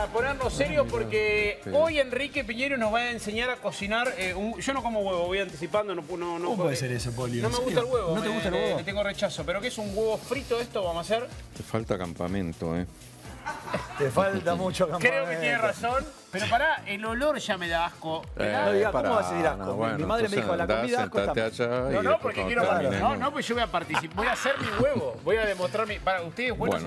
a ponernos serios porque hoy Enrique Piñeiro nos va a enseñar a cocinar. Yo no como huevo, voy anticipando. ¿Cómo puede ser eso, Poli? No me gusta el huevo. ¿No te gusta el huevo? Le tengo rechazo. ¿Pero qué es un huevo frito esto? Vamos a hacer. Te falta campamento, Te falta mucho campamento. Creo que tiene razón. Pero pará, el olor ya me da asco. No diga, ¿cómo va a ser asco? bueno, Mi madre me dijo, la comida asco está... No, porque quiero... No, pues yo voy a participar. Voy a hacer mi huevo. Voy a demostrar mi... Para ustedes, bueno,